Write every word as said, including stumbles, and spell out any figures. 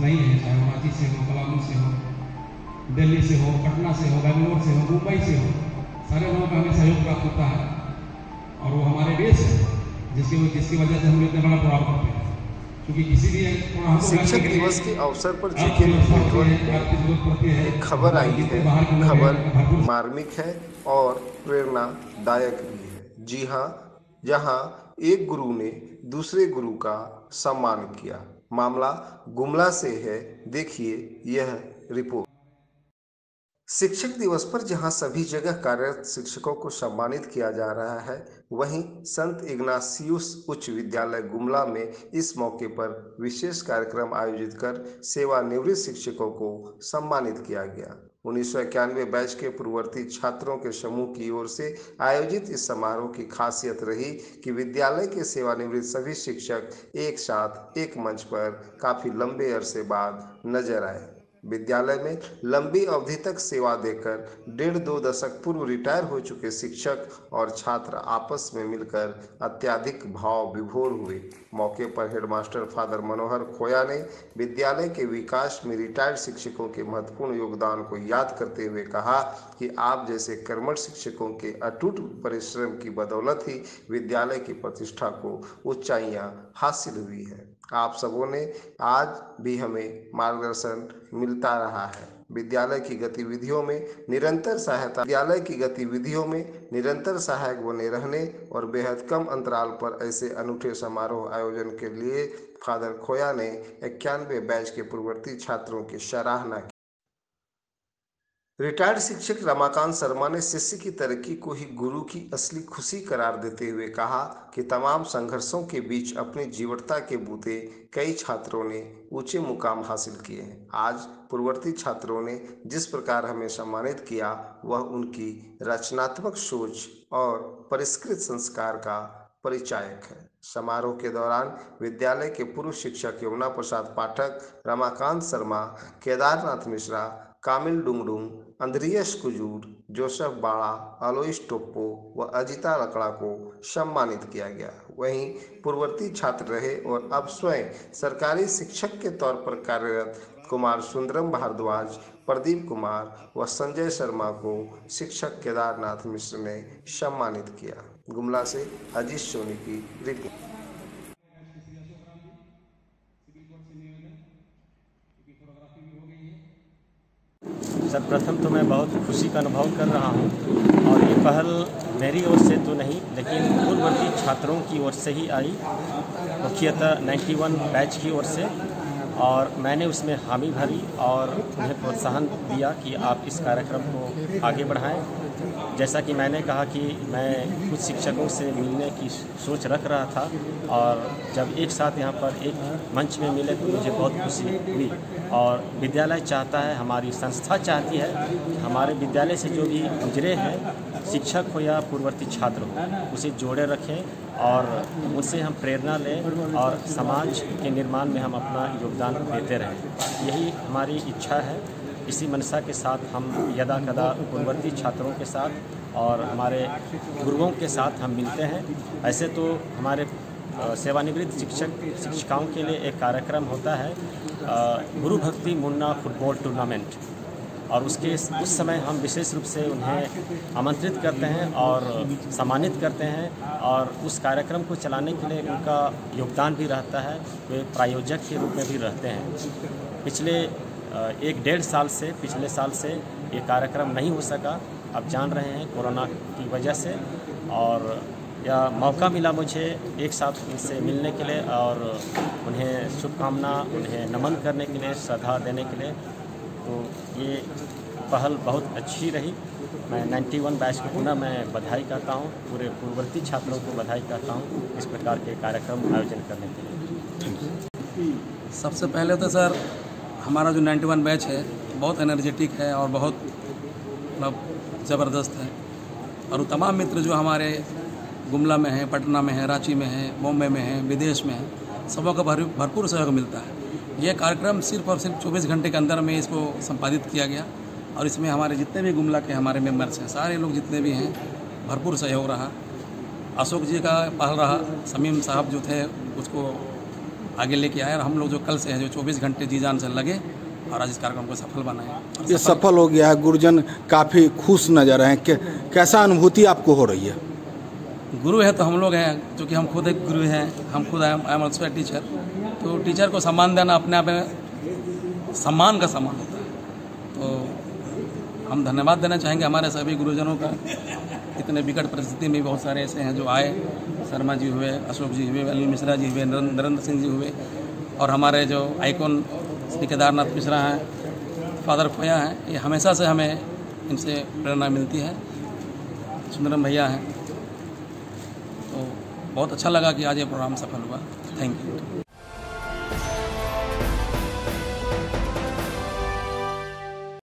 नहीं है, चाहे वो रांची से हो, पलामू से हो, दिल्ली से हो, पटना से हो, बेंगलोर से हो, मुंबई से हो, सारे लोगों का हमें सहयोग प्राप्त होता है और वो हमारे देश है जिसकी जिसकी वजह से हम इतना बड़ा प्रोग्राम करते हैं। क्योंकि किसी भी शिक्षक दिवस के अवसर पर जीके नेटवर्क एक खबर आई है। खबर मार्मिक है और प्रेरणादायक भी है। जी हाँ, जहाँ एक गुरु ने दूसरे गुरु का सम्मान किया। मामला गुमला से है, देखिए यह रिपोर्ट। शिक्षक दिवस पर जहां सभी जगह कार्यरत शिक्षकों को सम्मानित किया जा रहा है, वहीं संत इग्नासियुस उच्च विद्यालय गुमला में इस मौके पर विशेष कार्यक्रम आयोजित कर सेवानिवृत्त शिक्षकों को सम्मानित किया गया। उन्नीस सौ इक्यानवे बैच के पूर्ववर्ती छात्रों के समूह की ओर से आयोजित इस समारोह की खासियत रही कि विद्यालय के सेवानिवृत्त सभी शिक्षक एक साथ एक मंच पर काफी लंबे अरसे बाद नजर आए। विद्यालय में लंबी अवधि तक सेवा देकर डेढ़ दो दशक पूर्व रिटायर हो चुके शिक्षक और छात्र आपस में मिलकर अत्यधिक भाव विभोर हुए। मौके पर हेडमास्टर फादर मनोहर खोया ने विद्यालय के विकास में रिटायर्ड शिक्षकों के महत्वपूर्ण योगदान को याद करते हुए कहा कि आप जैसे कर्मठ शिक्षकों के अटूट परिश्रम की बदौलत ही विद्यालय की प्रतिष्ठा को ऊंचाइयां हासिल हुई है। आप सबों ने आज भी हमें मार्गदर्शन मिलता रहा है। विद्यालय की गतिविधियों में निरंतर सहायता विद्यालय की गतिविधियों में निरंतर सहायक बने रहने और बेहद कम अंतराल पर ऐसे अनूठे समारोह आयोजन के लिए फादर खोया ने इक्यानवे बैच के पूर्ववर्ती छात्रों की सराहना की। रिटायर्ड शिक्षक रमाकांत शर्मा ने शिष्य की तरक्की को ही गुरु की असली खुशी करार देते हुए कहा कि तमाम संघर्षों के बीच अपनी जीवटता के बूते कई छात्रों ने ऊंचे मुकाम हासिल किए हैं। आज पूर्ववर्ती छात्रों ने जिस प्रकार हमें सम्मानित किया, वह उनकी रचनात्मक सोच और परिष्कृत संस्कार का परिचायक है। समारोह के दौरान विद्यालय के पूर्व शिक्षक यमुना प्रसाद पाठक, रमाकांत शर्मा, केदारनाथ मिश्रा, कामिल डुंगडुंग, अंद्रियस कुजूर, जोसेफ बाड़ा, अलोइस टोप्पो व अजिता लकड़ा को सम्मानित किया गया। वहीं पूर्ववर्ती छात्र रहे और अब स्वयं सरकारी शिक्षक के तौर पर कार्यरत कुमार सुंदरम भारद्वाज, प्रदीप कुमार व संजय शर्मा को शिक्षक केदारनाथ मिश्र ने सम्मानित किया। गुमला से अजीत सोनी की रिपोर्ट। सर्वप्रथम तो मैं बहुत खुशी का अनुभव कर रहा हूँ और ये पहल मेरी ओर से तो नहीं, लेकिन पूर्ववर्ती छात्रों की ओर से ही आई, मुख्यतः इक्यानवे बैच की ओर से, और मैंने उसमें हामी भरी और उन्हें प्रोत्साहन दिया कि आप इस कार्यक्रम को आगे बढ़ाएं। जैसा कि मैंने कहा कि मैं कुछ शिक्षकों से मिलने की सोच रख रहा था और जब एक साथ यहाँ पर एक मंच में मिले तो मुझे बहुत खुशी हुई। और विद्यालय चाहता है, हमारी संस्था चाहती है, हमारे विद्यालय से जो भी गुजरे हैं शिक्षक हो या पूर्ववर्ती छात्र हो, उसे जोड़े रखें और उनसे हम प्रेरणा लें और समाज के निर्माण में हम अपना योगदान देते रहें। यही हमारी इच्छा है। इसी मनसा के साथ हम यदा कदा पूर्ववर्ती छात्रों के साथ और हमारे गुरुओं के साथ हम मिलते हैं। ऐसे तो हमारे सेवानिवृत्त शिक्षक शिक्षिकाओं के लिए एक कार्यक्रम होता है, गुरु भक्ति मुन्ना फुटबॉल टूर्नामेंट, और उसके उस समय हम विशेष रूप से उन्हें आमंत्रित करते हैं और सम्मानित करते हैं और उस कार्यक्रम को चलाने के लिए उनका योगदान भी रहता है, वे प्रायोजक के रूप में भी रहते हैं। पिछले एक डेढ़ साल से पिछले साल से ये कार्यक्रम नहीं हो सका, आप जान रहे हैं कोरोना की वजह से, और यह मौका मिला मुझे एक साथ उनसे मिलने के लिए और उन्हें शुभकामना, उन्हें नमन करने के लिए, श्रद्धा देने के लिए। तो ये पहल बहुत अच्छी रही। मैं इक्यानवे बैच को पुनः मैं बधाई कहता हूँ, पूरे पूर्ववर्ती छात्रों को बधाई कहता हूँ इस प्रकार के कार्यक्रम आयोजन करने के लिए। सबसे पहले तो सर हमारा जो इक्यानवे बैच है बहुत एनर्जेटिक है और बहुत मतलब ज़बरदस्त है, और वो तमाम मित्र जो हमारे गुमला में है, पटना में है, रांची में है, बॉम्बे में है, विदेश में है, सबों का भरपूर सहयोग मिलता है। यह कार्यक्रम सिर्फ और सिर्फ चौबीस घंटे के अंदर में इसको संपादित किया गया और इसमें हमारे जितने भी गुमला के हमारे मेंबर्स हैं, सारे लोग जितने भी हैं, भरपूर सहयोग रहा। अशोक जी का पहल रहा, समीम साहब जो थे उसको आगे लेके आए और हम लोग जो कल से हैं जो चौबीस घंटे जी जान से लगे और आज इस कार्यक्रम को सफल बनाए। ये सफल हो गया है, गुरुजन काफ़ी खुश नज़र आए हैं। कैसा अनुभूति आपको हो रही है? गुरु है तो हम लोग हैं, क्योंकि हम खुद एक गुरु हैं, हम खुद I am also a teacher. तो टीचर को सम्मान देना अपने आप में सम्मान का सम्मान होता है। तो हम धन्यवाद देना चाहेंगे हमारे सभी गुरुजनों का। इतने विकट परिस्थिति में बहुत सारे ऐसे हैं जो आए, शर्मा जी हुए, अशोक जी हुए, अनिल मिश्रा जी हुए, नरेंद्र सिंह जी हुए, और हमारे जो आइकॉन श्री केदारनाथ मिश्रा हैं, फादर खोया हैं। ये हमेशा से हमें इनसे प्रेरणा मिलती है। सुंदरम भैया हैं। तो बहुत अच्छा लगा कि आज ये प्रोग्राम सफल हुआ। Thank you.